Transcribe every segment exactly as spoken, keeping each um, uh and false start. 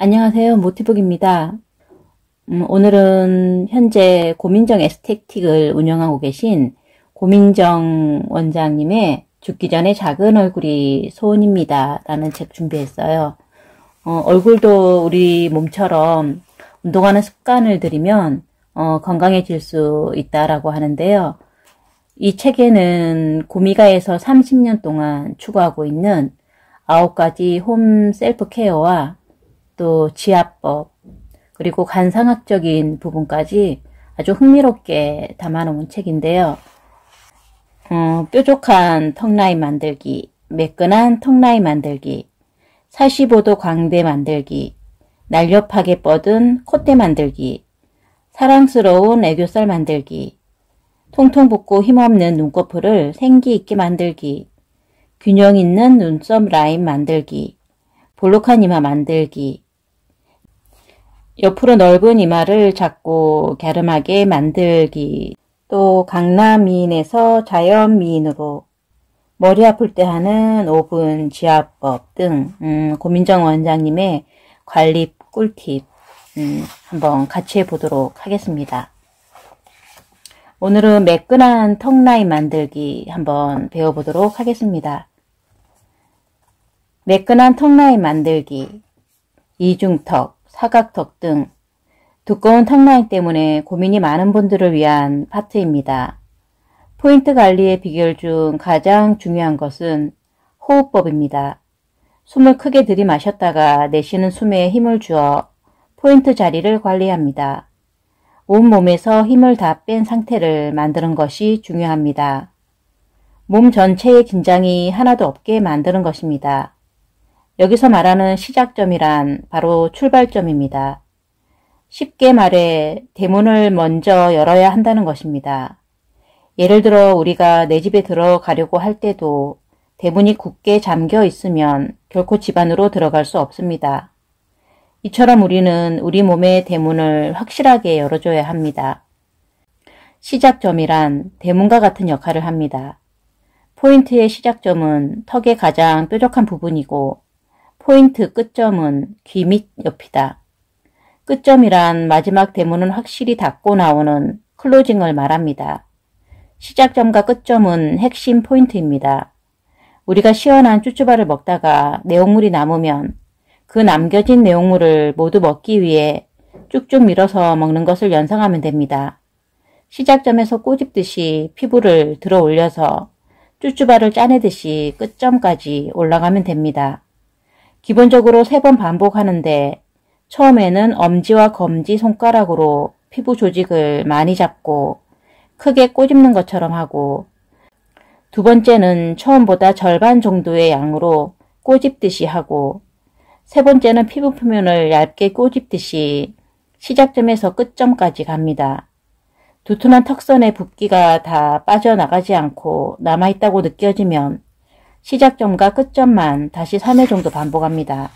안녕하세요. 모티북입니다. 음, 오늘은 현재 고민정 에스테틱을 운영하고 계신 고민정 원장님의 죽기 전에 작은 얼굴이 소원입니다 라는 책 준비했어요. 어, 얼굴도 우리 몸처럼 운동하는 습관을 들이면 어, 건강해질 수 있다라고 하는데요. 이 책에는 고미가에서 삼십 년 동안 추구하고 있는 아홉 가지 홈 셀프 케어와 또 지압법, 그리고 관상학적인 부분까지 아주 흥미롭게 담아놓은 책인데요. 어, 뾰족한 턱라인 만들기, 매끈한 턱라인 만들기, 사십오 도 광대 만들기, 날렵하게 뻗은 콧대 만들기, 사랑스러운 애교살 만들기, 통통 붓고 힘없는 눈꺼풀을 생기 있게 만들기, 균형 있는 눈썹 라인 만들기, 볼록한 이마 만들기, 옆으로 넓은 이마를 작고 갸름하게 만들기, 또 강남미인에서 자연미인으로 머리 아플 때 하는 오 분 지압법 등 음, 고민정 원장님의 관리 꿀팁 음, 한번 같이 해보도록 하겠습니다. 오늘은 매끈한 턱라인 만들기 한번 배워보도록 하겠습니다. 매끈한 턱라인 만들기, 이중턱, 사각턱 등 두꺼운 턱라인 때문에 고민이 많은 분들을 위한 파트입니다. 포인트 관리의 비결 중 가장 중요한 것은 호흡법입니다. 숨을 크게 들이마셨다가 내쉬는 숨에 힘을 주어 포인트 자리를 관리합니다. 온몸에서 힘을 다 뺀 상태를 만드는 것이 중요합니다. 몸 전체의 긴장이 하나도 없게 만드는 것입니다. 여기서 말하는 시작점이란 바로 출발점입니다. 쉽게 말해 대문을 먼저 열어야 한다는 것입니다. 예를 들어 우리가 내 집에 들어가려고 할 때도 대문이 굳게 잠겨 있으면 결코 집 안으로 들어갈 수 없습니다. 이처럼 우리는 우리 몸의 대문을 확실하게 열어줘야 합니다. 시작점이란 대문과 같은 역할을 합니다. 포인트의 시작점은 턱의 가장 뾰족한 부분이고 포인트 끝점은 귀 밑 옆이다. 끝점이란 마지막 대문은 확실히 닫고 나오는 클로징을 말합니다. 시작점과 끝점은 핵심 포인트입니다. 우리가 시원한 쭈쭈바를 먹다가 내용물이 남으면 그 남겨진 내용물을 모두 먹기 위해 쭉쭉 밀어서 먹는 것을 연상하면 됩니다. 시작점에서 꼬집듯이 피부를 들어 올려서 쭈쭈바를 짜내듯이 끝점까지 올라가면 됩니다. 기본적으로 세 번 반복하는데 처음에는 엄지와 검지 손가락으로 피부 조직을 많이 잡고 크게 꼬집는 것처럼 하고, 두 번째는 처음보다 절반 정도의 양으로 꼬집듯이 하고, 세 번째는 피부 표면을 얇게 꼬집듯이 시작점에서 끝점까지 갑니다. 두툼한 턱선의 붓기가 다 빠져나가지 않고 남아있다고 느껴지면 시작점과 끝점만 다시 삼 회 정도 반복합니다.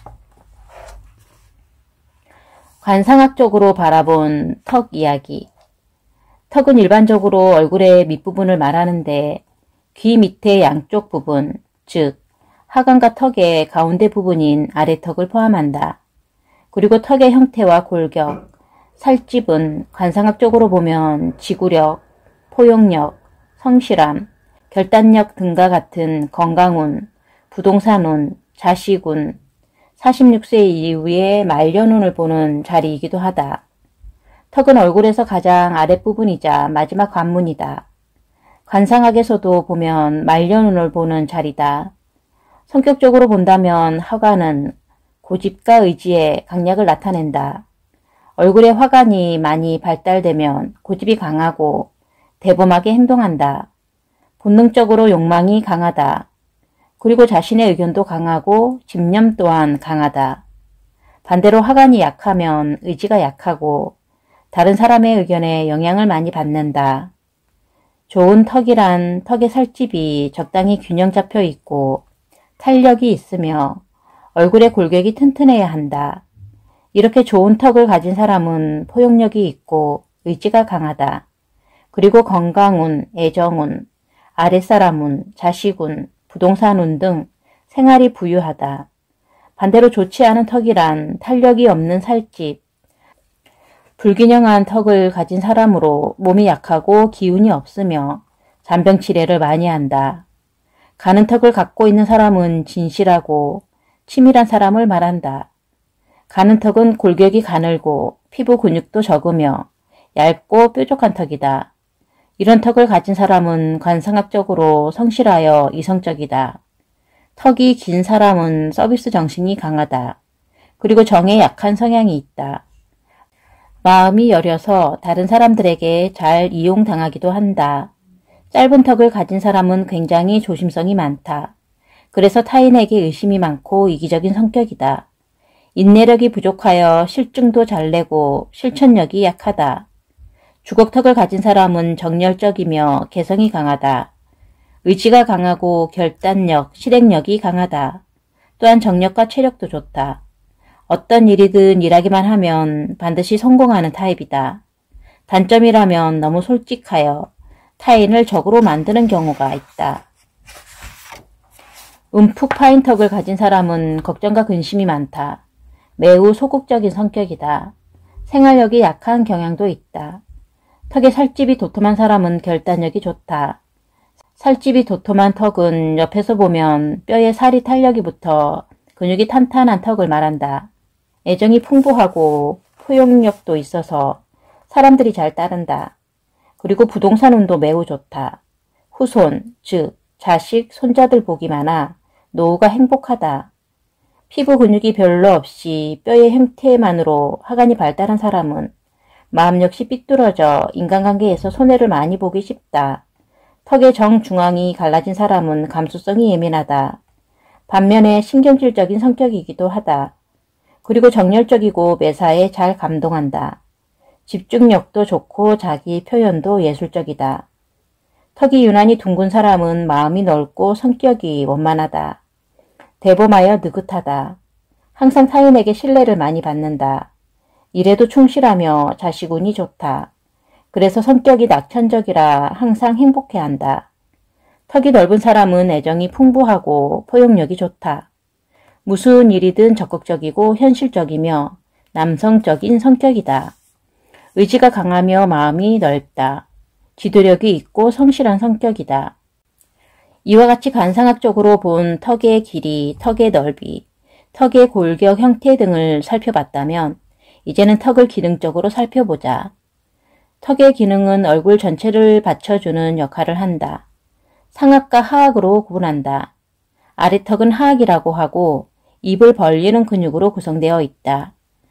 관상학적으로 바라본 턱 이야기. 턱은 일반적으로 얼굴의 밑부분을 말하는데 귀 밑의 양쪽 부분, 즉 하관과 턱의 가운데 부분인 아래턱을 포함한다. 그리고 턱의 형태와 골격, 살집은 관상학적으로 보면 지구력, 포용력, 성실함, 결단력 등과 같은 건강운, 부동산운, 자식운, 사십육 세 이후의 말년운을 보는 자리이기도 하다. 턱은 얼굴에서 가장 아랫부분이자 마지막 관문이다. 관상학에서도 보면 말년운을 보는 자리다. 성격적으로 본다면 화관은 고집과 의지의 강약을 나타낸다. 얼굴에 화관이 많이 발달되면 고집이 강하고 대범하게 행동한다. 본능적으로 욕망이 강하다. 그리고 자신의 의견도 강하고 집념 또한 강하다. 반대로 화관이 약하면 의지가 약하고 다른 사람의 의견에 영향을 많이 받는다. 좋은 턱이란 턱의 살집이 적당히 균형 잡혀 있고 탄력이 있으며 얼굴의 골격이 튼튼해야 한다. 이렇게 좋은 턱을 가진 사람은 포용력이 있고 의지가 강하다. 그리고 건강운, 애정운, 아랫사람운, 자식운, 부동산운 등 생활이 부유하다. 반대로 좋지 않은 턱이란 탄력이 없는 살집, 불균형한 턱을 가진 사람으로 몸이 약하고 기운이 없으며 잔병치레를 많이 한다. 가는 턱을 갖고 있는 사람은 진실하고 치밀한 사람을 말한다. 가는 턱은 골격이 가늘고 피부 근육도 적으며 얇고 뾰족한 턱이다. 이런 턱을 가진 사람은 관상학적으로 성실하여 이성적이다. 턱이 긴 사람은 서비스 정신이 강하다. 그리고 정에 약한 성향이 있다. 마음이 여려서 다른 사람들에게 잘 이용당하기도 한다. 짧은 턱을 가진 사람은 굉장히 조심성이 많다. 그래서 타인에게 의심이 많고 이기적인 성격이다. 인내력이 부족하여 실증도 잘 내고 실천력이 약하다. 주걱턱을 가진 사람은 정열적이며 개성이 강하다. 의지가 강하고 결단력, 실행력이 강하다. 또한 정력과 체력도 좋다. 어떤 일이든 일하기만 하면 반드시 성공하는 타입이다. 단점이라면 너무 솔직하여 타인을 적으로 만드는 경우가 있다. 움푹 파인 턱을 가진 사람은 걱정과 근심이 많다. 매우 소극적인 성격이다. 생활력이 약한 경향도 있다. 턱에 살집이 도톰한 사람은 결단력이 좋다. 살집이 도톰한 턱은 옆에서 보면 뼈에 살이 탄력이 붙어 근육이 탄탄한 턱을 말한다. 애정이 풍부하고 포용력도 있어서 사람들이 잘 따른다. 그리고 부동산 운도 매우 좋다. 후손, 즉 자식, 손자들 복이 많아 노후가 행복하다. 피부 근육이 별로 없이 뼈의 형태만으로 하관이 발달한 사람은 마음 역시 삐뚤어져 인간관계에서 손해를 많이 보기 쉽다. 턱의 정중앙이 갈라진 사람은 감수성이 예민하다. 반면에 신경질적인 성격이기도 하다. 그리고 정열적이고 매사에 잘 감동한다. 집중력도 좋고 자기 표현도 예술적이다. 턱이 유난히 둥근 사람은 마음이 넓고 성격이 원만하다. 대범하여 느긋하다. 항상 타인에게 신뢰를 많이 받는다. 일에도 충실하며 자식운이 좋다. 그래서 성격이 낙천적이라 항상 행복해한다. 턱이 넓은 사람은 애정이 풍부하고 포용력이 좋다. 무슨 일이든 적극적이고 현실적이며 남성적인 성격이다. 의지가 강하며 마음이 넓다. 지도력이 있고 성실한 성격이다. 이와 같이 관상학적으로 본 턱의 길이, 턱의 넓이, 턱의 골격 형태 등을 살펴봤다면 이제는 턱을 기능적으로 살펴보자. 턱의 기능은 얼굴 전체를 받쳐주는 역할을 한다. 상악과 하악으로 구분한다. 아래턱은 하악이라고 하고 입을 벌리는 근육으로 구성되어 있다.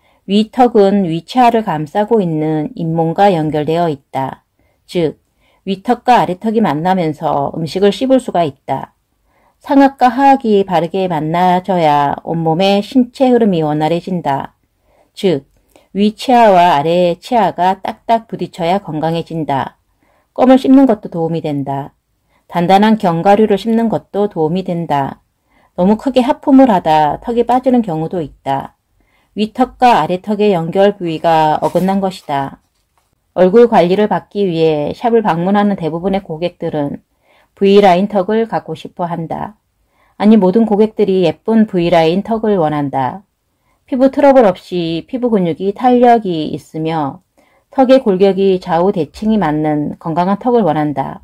위턱은 위치하를 감싸고 있는 잇몸과 연결되어 있다. 즉, 위턱과 아래턱이 만나면서 음식을 씹을 수가 있다. 상악과 하악이 바르게 만나져야 온몸의 신체 흐름이 원활해진다. 즉, 위 치아와 아래 치아가 딱딱 부딪혀야 건강해진다. 껌을 씹는 것도 도움이 된다. 단단한 견과류를 씹는 것도 도움이 된다. 너무 크게 하품을 하다 턱이 빠지는 경우도 있다. 위턱과 아래턱의 연결 부위가 어긋난 것이다. 얼굴 관리를 받기 위해 샵을 방문하는 대부분의 고객들은 V라인 턱을 갖고 싶어 한다. 아니 모든 고객들이 예쁜 V라인 턱을 원한다. 피부 트러블 없이 피부 근육이 탄력이 있으며 턱의 골격이 좌우 대칭이 맞는 건강한 턱을 원한다.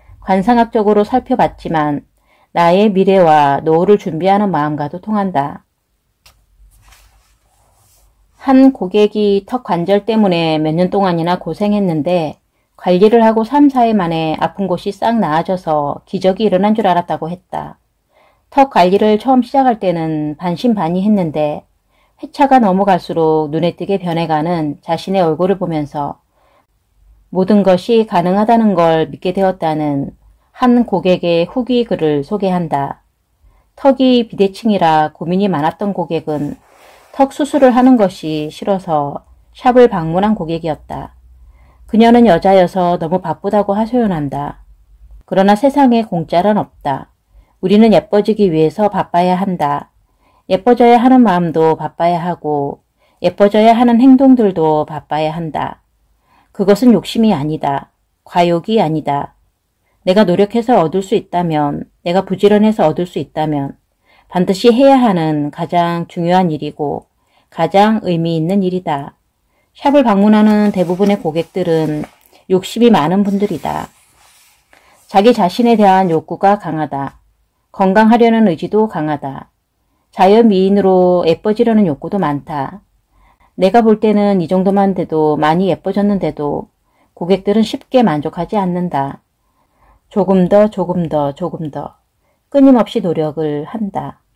관상학적으로 살펴봤지만 나의 미래와 노후를 준비하는 마음과도 통한다. 한 고객이 턱 관절 때문에 몇 년 동안이나 고생했는데 관리를 하고 삼, 사 일 만에 아픈 곳이 싹 나아져서 기적이 일어난 줄 알았다고 했다. 턱 관리를 처음 시작할 때는 반신반의했는데 회차가 넘어갈수록 눈에 띄게 변해가는 자신의 얼굴을 보면서 모든 것이 가능하다는 걸 믿게 되었다는 한 고객의 후기 글을 소개한다. 턱이 비대칭이라 고민이 많았던 고객은 턱 수술을 하는 것이 싫어서 샵을 방문한 고객이었다. 그녀는 여자여서 너무 바쁘다고 하소연한다. 그러나 세상에 공짜는 없다. 우리는 예뻐지기 위해서 바빠야 한다. 예뻐져야 하는 마음도 바빠야 하고 예뻐져야 하는 행동들도 바빠야 한다. 그것은 욕심이 아니다. 과욕이 아니다. 내가 노력해서 얻을 수 있다면, 내가 부지런해서 얻을 수 있다면 반드시 해야 하는 가장 중요한 일이고 가장 의미 있는 일이다. 샵을 방문하는 대부분의 고객들은 욕심이 많은 분들이다. 자기 자신에 대한 욕구가 강하다. 건강하려는 의지도 강하다. 자연미인으로 예뻐지려는 욕구도 많다. 내가 볼 때는 이 정도만 돼도 많이 예뻐졌는데도 고객들은 쉽게 만족하지 않는다. 조금 더 조금 더 조금 더 끊임없이 노력을 한다.